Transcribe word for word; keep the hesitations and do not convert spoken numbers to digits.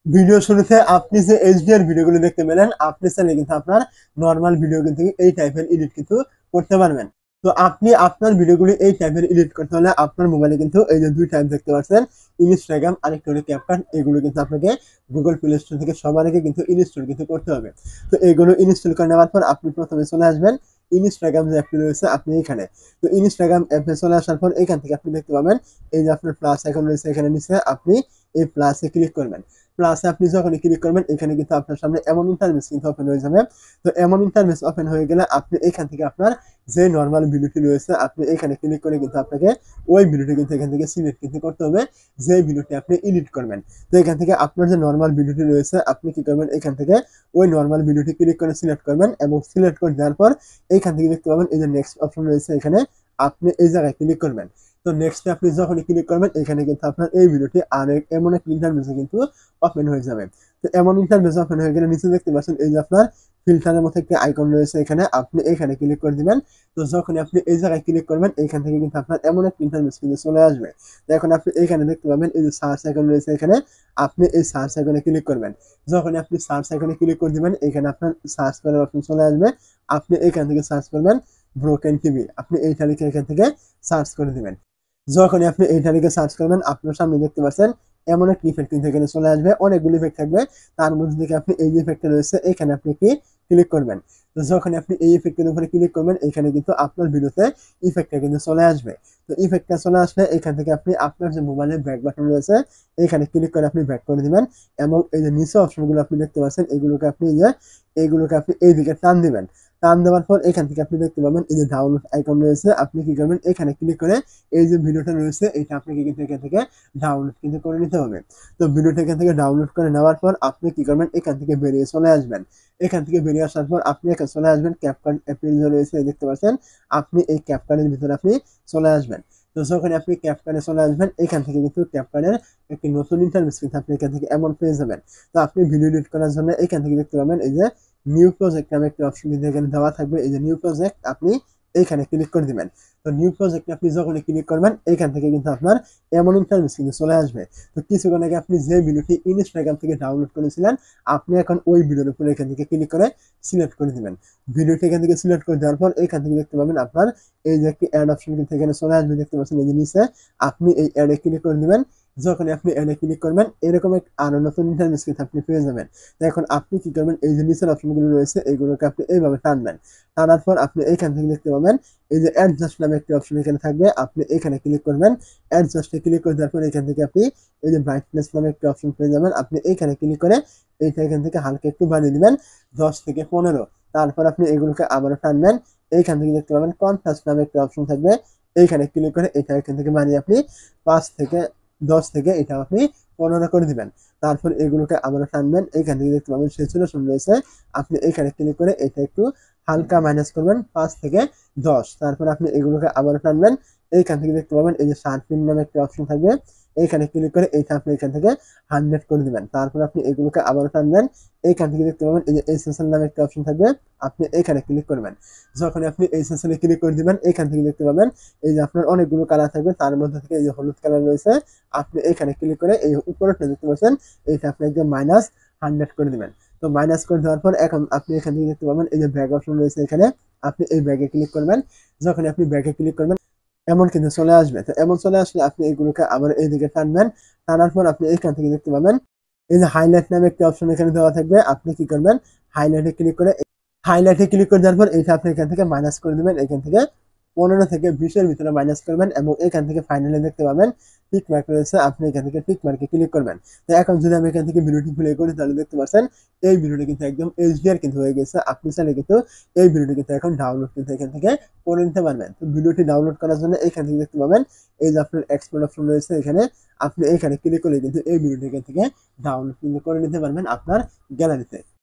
Video শুরুতে আপনি যে এইচডিআর ভিডিওগুলো দেখতে পেলেন, আপনি চাইলে কিন্তু আপনার নরমাল ভিডিও কিন্তু এই টাইপের এডিট কিন্তু করতে পারবেন। তো আপনি আপনার ভিডিওগুলো এই টাইপের এডিট করতে হলে আপনার মোবাইলে কিন্তু এই যে দুই টাইপ দেখতে পাচ্ছেন, ইনস্টাগ্রাম আরেকটা হলো ক্যাপকাট। এগুলো কিন্তু আপনাকে গুগল প্লে স্টোর থেকে সবার আগে কিন্তু ইনস্টল কিন্তু করতে হবে। তো এগুলো ইনস্টল করে নেওয়ার পর আপনি প্রথমে চলে আসবেন ইনস্টাগ্রাম যে অ্যাপটি রয়েছে আপনি এখানে। তো ইনস্টাগ্রাম অ্যাপে চলে আসার পর এখান থেকে আপনি দেখতে পাবেন এই যে আপনার প্লাস আইকন রয়েছে এখানে নিচে, আপনি এই প্লাসে ক্লিক করবেন। প্লাসে আপনি যখনই ক্লিক করবেন এখানে কিন্তু আপনার সামনে এমন ইন্টারফেস কিন্তু ওপেন হয়ে যাবে। তো এমন ইন্টারফেস ওপেন হয়ে গেলে আপনি এখান থেকে আপনার যে নরমাল ভিডিওটি রয়েছে আপনি এখানে ক্লিক করে কিন্তু আপনাকে ওই ভিডিওটি কিন্তু এখান থেকে সিলেক্ট কিন্তু করতে হবে, যে ভিডিওটি আপনি এডিট করবেন। তো এখান থেকে আপনার যে নরমাল ভিডিওটি রয়েছে আপনি কি করবেন, এখান থেকে ওই নরমাল ভিডিওটি ক্লিক করে সিলেক্ট করবেন এবং সিলেক্ট করে দেওয়ার পর এইখান থেকে দেখতে পাবেন এই যে নেক্সট অপশন রয়েছে এখানে, আপনি এই জায়গায় ক্লিক করবেন। তো নেক্সটে আপনি যখনই ক্লিক করবেন এখানে কিন্তু আপনার এই ভিডিওটি আর এমন এক ইন্টারফেসে কিন্তু ওপেন হয়ে যাবে। তো এমন ইন্টারফেস ওপেন হয়ে গেলে নিচে দেখতে পাচ্ছেন এই যে আপনার ফিল্টারের মতো একটা আইকন রয়েছে এখানে, আপনি এখানে ক্লিক করে দিবেন। তো যখনই আপনি এই জায়গায় ক্লিক করবেন এখান থেকে কিন্তু আপনার এমন একটা ইন্টারফেস কিন্তু চলে আসবে। তো এখন আপনি এখানে দেখতে পাবেন এই যে সার্চ আইকন রয়েছে এখানে, আপনি এই সার্চ আইকনে ক্লিক করবেন। যখনই আপনি সার্চ আইকনে ক্লিক করে দিবেন এখানে আপনার সার্চ করার অপশন চলে আসবে। আপনি এখান থেকে সার্চ করবেন ব্রোকেন টিভি, আপনি এইটা লিখে এখান থেকে সার্চ করে দিবেন। যখনই আপনি এইটা লিখে সার্চ করবেন আপনার সামনে দেখতে পাচ্ছেন এমন একটা ইফেক্ট কিন্তু এখানে চলে আসবে, অনেকগুলো ইফেক্ট থাকবে। তার মধ্যে থেকে আপনি এই যে ইফেক্টটা রয়েছে এখানে আপনি কি ক্লিক করবেন। তো যখন আপনি এই ইফেক্টের উপরে ক্লিক করবেন এখানে কিন্তু আপনার ভিডিওতে ইফেক্টটা কিন্তু চলে আসবে। তো ইফেক্টটা চলে আসলে এখান থেকে আপনি আপনার যে মোবাইলের ব্যাক বাটন রয়েছে এখানে ক্লিক করে আপনি ব্যাক করে দিবেন এবং এই যে নিচে অপশনগুলো আপনি দেখতে পাচ্ছেন এগুলোকে আপনি এই যে এইগুলোকে আপনি এইদিকে টান দিবেন। টান দেওয়ার পর এখান থেকে আপনি দেখতে পাবেন এই যে ডাউনলোড আইকন রয়েছে, আপনি কি করবেন এখানে ক্লিক করে এই যে ভিডিওটা রয়েছে এটা আপনাকে কিন্তু এখান থেকে ডাউনলোড কিন্তু করে নিতে হবে। তো ভিডিওটা এখান থেকে ডাউনলোড করে নেওয়ার পর আপনি কি করবেন এখান থেকে বেরিয়ে চলে আসবেন। এখান থেকে বেরিয়ে আসার পর আপনি এখানে চলে আসবেন ক্যাপকাট অ্যাপের যে রয়েছে দেখতে পাচ্ছেন, আপনি এই ক্যাপকাটের ভিতরে আপনি চলে আসবেন। তো যখন আপনি ক্যাপকাটে চলে আসবেন এখান থেকে কিন্তু ক্যাপকাটের একটি নতুন ইন্টারফেস কিন্তু আপনি এখান থেকে এমন পেয়ে যাবেন। তো আপনি ভিডিও এডিট করার জন্য এখান থেকে দেখতে পাবেন এই যে নিউ প্রজেক্ট নামে একটা অপশন কিন্তু এখানে দেওয়া থাকবে, এই যে নিউ প্রজেক্ট আপনি এইখানে ক্লিক করে দিবেন। তো নিউ প্রজেক্টে আপনি যখনই ক্লিক করবেন এইখান থেকে কিন্তু আপনার এমন ইন্টারফেস কিন্তু চলে আসবে। তো কিছুক্ষণ আগে আপনি যে ভিডিওটি ইনস্টাগ্রাম থেকে ডাউনলোড করেছিলেন আপনি এখন ওই ভিডিওর উপরে এখান থেকে ক্লিক করে সিলেক্ট করে দিবেন। ভিডিওটি এখান থেকে সিলেক্ট করে দেওয়ার পর এখান থেকে দেখতে পাবেন আপনার এই যে একটি অ্যাড অপশন কিন্তু এখানে চলে আসবে দেখতে পাচ্ছেন এই যে নিচে, আপনি এই অ্যাডে ক্লিক করে দিবেন। যখন আপনি অ্যাডে ক্লিক করবেন এরকম এক আরো নতুন ইন্টারফেস কিন্তু আপনি পেয়ে যাবেন। তো এখন আপনি কি করবেন এই যে নিচের অপশনগুলো রয়েছে এইগুলোকে আপনি এইভাবে টানবেন। টানার পর আপনি এইখান থেকে দেখতে পাবেন এই যে অ্যাডজাস্ট নামে একটি অপশন এখানে থাকবে, আপনি এখানে ক্লিক করবেন। অ্যাডজাস্টে ক্লিক করে দেওয়ার পর এখান থেকে আপনি এই যে ব্রাইটনেস নামে একটি অপশন পেয়ে যাবেন, আপনি এইখানে ক্লিক করে এইটা এখান থেকে হালকা একটু বাড়িয়ে দিবেন দশ থেকে পনেরো। তারপর আপনি এগুলোকে আবারও টানবেন। এইখান থেকে দেখতে পাবেন কন্ট্রাস্ট নামে একটা অপশন থাকবে, এইখানে ক্লিক করে এটা এখান থেকে বাড়িয়ে আপনি পাঁচ থেকে দশ থেকে এটা আপনি পনেরো করে দিবেন। তারপর এগুলোকে আবারও টানবেন, এইখান থেকে দেখতে পাবেন স্যাচুরেশন রয়েছে, আপনি এখানে ক্লিক করে এটা একটু হালকা মাইনাস করবেন পাঁচ থেকে দশ। তারপর আপনি এগুলোকে আবারও টানবেন, এইখান থেকে দেখতে পাবেন এই যে শার্পিন নামে একটা অপশন থাকবে, এইখানে ক্লিক করে এইটা আপনি এখান থেকে হান্ড্রেড করে দিবেন। তারপর আপনি এগুলোকে আবারও টানবেন, এইখান থেকে দেখতে পাবেন এই যে এসএসএল নামে একটা অপশন থাকবে, আপনি এখানে ক্লিক করবেন। যখন আপনি এসএসএল এ ক্লিক করে দিবেন এখান থেকে দেখতে পাবেন এই যে আপনার অনেকগুলো কালার থাকবে, তার মধ্যে থেকে এই যে হলুদ কালার রয়েছে, আপনি এখানে ক্লিক করে এই উপরেরটা দেখতে পাচ্ছেন এইটা আপনি একদম মাইনাস হান্ড্রেড করে দিবেন। তো মাইনাস করে দেওয়ার পর এখন আপনি এখান থেকে দেখতে পাবেন এই যে ব্যাগ অপশন রয়েছে এখানে, আপনি এই ব্যাগে ক্লিক করবেন। যখন আপনি ব্যাগে ক্লিক করবেন এমন কিন্তু চলে আসবে। তো এমন চলে আসলে আপনি এগুলোকে আবার এইদিকে টানবেন। টানার পর আপনি এখান থেকে দেখতে পাবেন এই যে হাইলাইট নামে একটা অপশন এখানে দেওয়া থাকবে, আপনি কি করবেন হাইলাইটে ক্লিক করে হাইলাইটে ক্লিক করে দেওয়ার পর এইটা আপনি এখান থেকে মাইনাস করে দিবেন, এখান থেকে পনেরো থেকে বিশের ভিতরে মাইনাস করবেন এবং এখান থেকে ফাইনালি দেখতে পাবেন টিক মার্ক রয়েছে, আপনি এখান থেকে টিক মার্কে ক্লিক করবেন। তো এখন যদি আমি এখান থেকে ভিডিওটি প্লে করি তাহলে দেখতে পাচ্ছেন এই ভিডিওটি কিন্তু একদম এইচডিআর কিন্তু হয়ে গেছে। আপনি চাইলে কিন্তু এই ভিডিওটি কিন্তু এখন ডাউনলোড কিন্তু এখান থেকে করে নিতে পারবেন। তো ভিডিওটি ডাউনলোড করার জন্য এখান থেকে দেখতে পাবেন এই যে আপনার এক্সপোর্ট অপশন রয়েছে এখানে, আপনি এখানে ক্লিক করলে কিন্তু এই ভিডিওটি এখান থেকে ডাউনলোড কিন্তু করে নিতে পারবেন আপনার গ্যালারিতে।